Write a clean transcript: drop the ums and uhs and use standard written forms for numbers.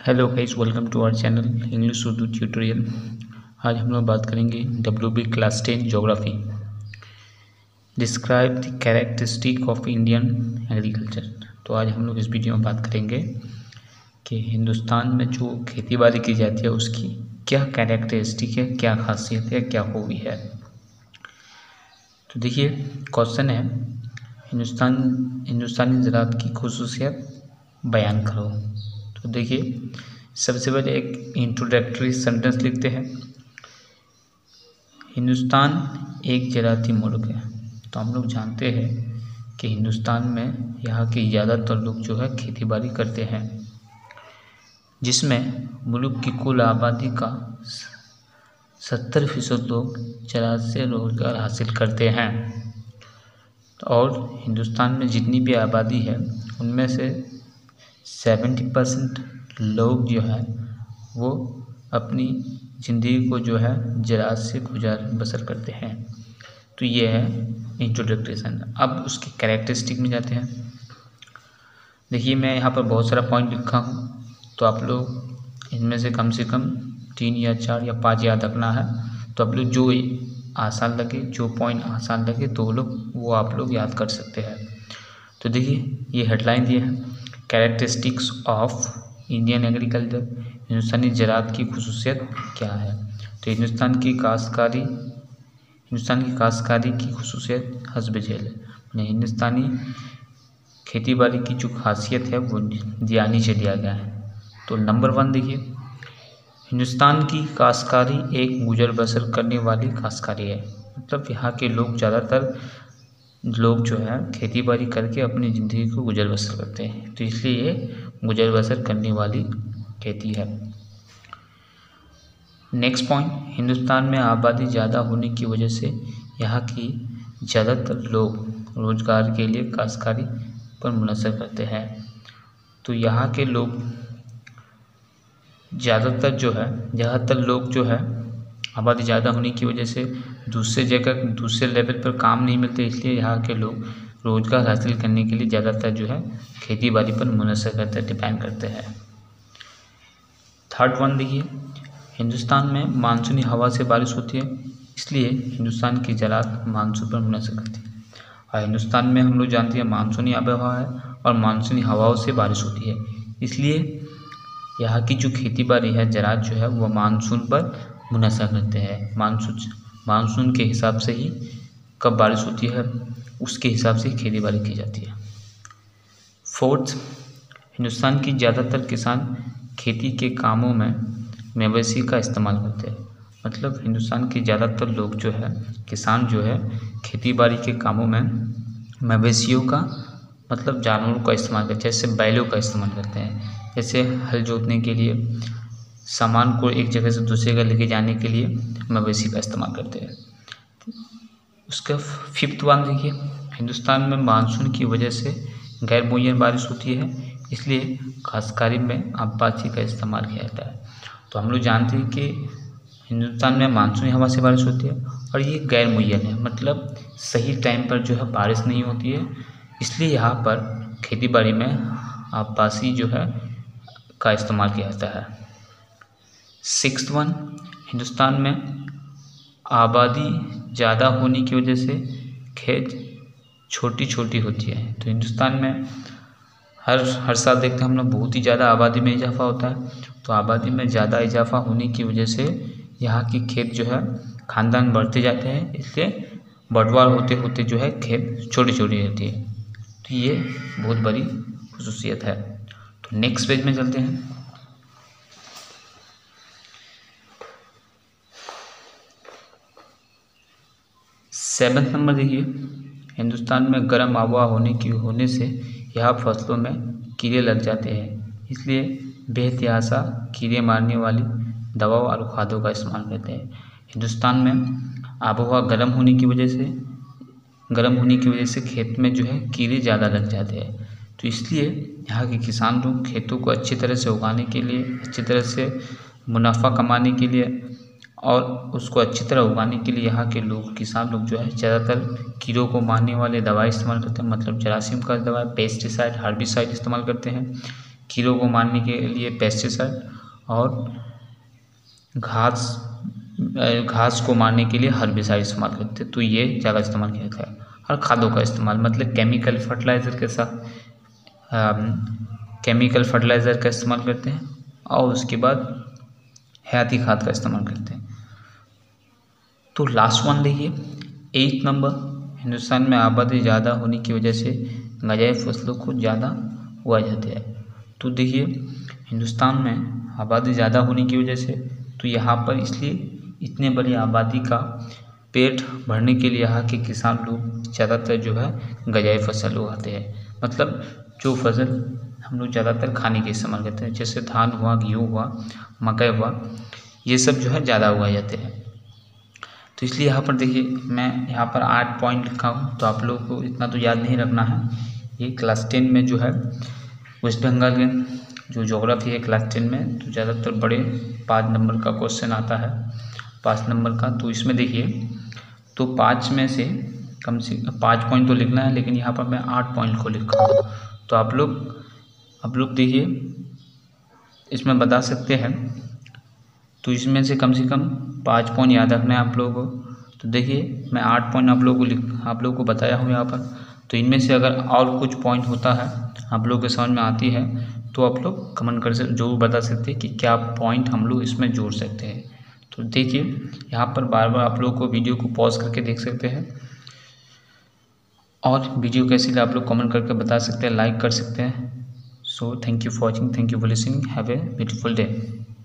Hello guys, welcome to our channel English Urdu tutorial. आज हम लोग बात करेंगे WB class 10 geography. Describe the characteristic of Indian agriculture. तो आज हम लोग इस वीडियो में बात करेंगे कि हिंदुस्तान में जो खेती बाड़ी की जाती है उसकी क्या कैरेक्टरिस्टिक है, क्या खासियत है, क्या खूबी है। तो देखिए, क्वेश्चन है हिंदुस्तानी ज़राअत की खुसूसियत बयान करो। तो देखिए, सबसे पहले एक इंट्रोडक्टरी सेंटेंस लिखते हैं। हिंदुस्तान एक ज़राअती मुल्क है। तो हम लोग जानते हैं कि हिंदुस्तान में यहाँ के ज़्यादातर लोग जो है खेती बाड़ी करते हैं, जिसमें मुल्क की कुल आबादी का 70% लोग ज़राअत से रोज़गार हासिल करते हैं। और हिंदुस्तान में जितनी भी आबादी है उनमें से 70% लोग जो है वो अपनी ज़िंदगी को जो है ज़राअत से गुजार बसर करते हैं। तो ये है इंट्रोडक्शन। अब उसकी कैरेक्टरिस्टिक में जाते हैं। देखिए, मैं यहाँ पर बहुत सारा पॉइंट लिखा हूँ, तो आप लोग इनमें से कम 3 या 4 या 5 याद रखना है। तो आप लोग जो आसान लगे, जो पॉइंट आसान लगे तो वो आप लोग याद कर सकते हैं। तो देखिए, ये हेडलाइन दिए हैं, कैरेक्टरिस्टिक्स ऑफ इंडियन एग्रीकल्चर। हिंदुस्तानी ज़राअत की खुसूसियत क्या है। तो हिंदुस्तान की काश्तकारी की खुसूसियत हस्ब झेल है। हिंदुस्तानी खेती बाड़ी की जो खासियत है वो दियानी से दिया गया है। तो नंबर 1 देखिए, हिंदुस्तान की काश्तकारी एक गुजर बसर करने वाली काश्तकारी है। मतलब यहाँ के लोग ज़्यादातर लोग जो है खेती बाड़ी करके अपनी ज़िंदगी को गुजर बसर करते हैं, तो इसलिए ये गुजर बसर करने वाली खेती है। नेक्स्ट पॉइंट, हिंदुस्तान में आबादी ज़्यादा होने की वजह से यहाँ की ज़्यादातर लोग रोज़गार के लिए काश्तकारी पर मुनहसर करते हैं। तो यहाँ के लोग ज़्यादातर लोग जो है आबादी ज़्यादा होने की वजह से दूसरे लेवल पर काम नहीं मिलते, इसलिए यहाँ के लोग रोज़गार हासिल करने के लिए ज़्यादातर जो है खेती बाड़ी पर मुनहसर करते हैं, डिपेंड करते हैं। थर्ड वन देखिए, हिंदुस्तान में मानसूनी हवा से बारिश होती है, इसलिए हिंदुस्तान की ज़राअत मानसून पर मुनहसर करती है। और हिंदुस्तान में हम लोग जानते हैं मानसूनी आबोहवा है और मानसूनी हवाओं से बारिश होती है, इसलिए यहाँ की जो खेती बाड़ी है, ज़राअत जो है वो मानसून पर मुनहसर करते हैं। मानसून के हिसाब से ही कब बारिश होती है उसके हिसाब से खेती बाड़ी की जाती है। फोर्थ, हिंदुस्तान की ज़्यादातर किसान खेती के कामों में मवेशी का इस्तेमाल करते हैं। मतलब हिंदुस्तान के ज़्यादातर लोग जो है किसान जो है खेती बाड़ी के कामों में मवेशियों का मतलब जानवरों का इस्तेमाल करते हैं, जैसे बैलों का इस्तेमाल करते हैं। जैसे हल जोतने के लिए, सामान को एक जगह से दूसरी जगह लेके जाने के लिए मवेशी का इस्तेमाल करते हैं। उसका फिफ्थ वन देखिए, हिंदुस्तान में मानसून की वजह से गैर मुय्यन बारिश होती है, इसलिए काश्तकारी में आबपाची का इस्तेमाल किया जाता है। तो हम लोग जानते हैं कि हिंदुस्तान में मानसूनी हवा से बारिश होती है और ये गैर मुय्यन है, मतलब सही टाइम पर जो है बारिश नहीं होती है, इसलिए यहाँ पर खेती बाड़ी में आबपाची जो है का इस्तेमाल किया जाता है। सिक्स्थ वन, हिंदुस्तान में आबादी ज़्यादा होने की वजह से खेत छोटी छोटी होती है। तो हिंदुस्तान में हर साल देखते हैं हम लोग बहुत ही ज़्यादा आबादी में इजाफा होता है। तो आबादी में ज़्यादा इजाफा होने की वजह से यहाँ की खेत जो है खानदान बढ़ते जाते हैं, इसलिए बंटवार होते होते जो है खेत छोटी छोटी रहती है। तो ये बहुत बड़ी खुसूसियत है। तो नेक्स्ट पेज में चलते हैं। सेवन्थ नंबर देखिए, हिंदुस्तान में गर्म आबोहवा होने से यहाँ फसलों में कीड़े लग जाते हैं, इसलिए बेहतियासा कीड़े मारने वाली दवाओं और खादों का इस्तेमाल करते हैं। हिंदुस्तान में आबोहवा गर्म होने की वजह से खेत में जो है कीड़े ज़्यादा लग जाते हैं, तो इसलिए यहाँ के किसान लोग खेतों को अच्छी तरह से उगाने के लिए, अच्छी तरह से मुनाफा कमाने के लिए और उसको अच्छी तरह उगाने के लिए यहाँ के किसान लोग जो है ज़्यादातर कीड़ों को मारने वाले दवाई इस्तेमाल करते हैं, मतलब जरासीम का दवा, पेस्टिसाइड, हार्बिसाइड इस्तेमाल करते हैं। कीड़ों को मारने के लिए पेस्टिसाइड और घास को मारने के लिए हर्बिसाइड इस्तेमाल करते हैं। तो ये ज़्यादा इस्तेमाल किया जाता है। और खादों का इस्तेमाल मतलब केमिकल फर्टिलाइज़र के साथ केमिकल फर्टिलाइज़र का इस्तेमाल करते हैं और उसके बाद हयाती खाद का इस्तेमाल करते हैं। तो लास्ट वन देखिए 8 नंबर, हिंदुस्तान में आबादी ज़्यादा होने की वजह से गजाई फसलों को ज़्यादा उगाए जाते हैं। तो देखिए हिंदुस्तान में आबादी ज़्यादा होने की वजह से तो यहाँ पर इसलिए इतने बड़ी आबादी का पेट भरने के लिए यहाँ के किसान लोग ज़्यादातर जो है गजाई फसल उगाते हैं। मतलब जो फसल हम लोग ज़्यादातर खाने के इस्तेमाल करते हैं, जैसे धान हुआ, गेहूँ हुआ, मकई हुआ, ये सब जो है ज़्यादा उगाए जाते हैं। तो इसलिए यहाँ पर देखिए मैं यहाँ पर 8 पॉइंट लिखा हूँ। तो आप लोगों को इतना तो याद नहीं रखना है। ये क्लास 10 में जो है वेस्ट बंगाल के जो ज्योग्राफी है क्लास 10 में तो ज़्यादातर बड़े 5 नंबर का क्वेश्चन आता है, 5 नंबर का। तो इसमें देखिए तो 5 में से कम से 5 पॉइंट तो लिखना है, लेकिन यहाँ पर मैं 8 पॉइंट को लिखा हूँ। तो आप लोग देखिए इसमें बता सकते हैं। तो इसमें से कम 5 पॉइंट याद रखना है आप लोगों को। तो देखिए मैं 8 पॉइंट आप लोगों को बताया हूँ यहाँ पर। तो इनमें से अगर और कुछ पॉइंट होता है आप लोगों के समझ में आती है तो आप लोग कमेंट कर जरूर बता सकते हैं कि क्या पॉइंट हम लोग इसमें जोड़ सकते हैं। तो देखिए यहाँ पर बार बार आप लोग को वीडियो को पॉज करके देख सकते हैं और वीडियो कैसी लगी आप लोग कमेंट करके बता सकते हैं, लाइक कर सकते हैं। So thank you for watching, thank you for listening, have a beautiful day.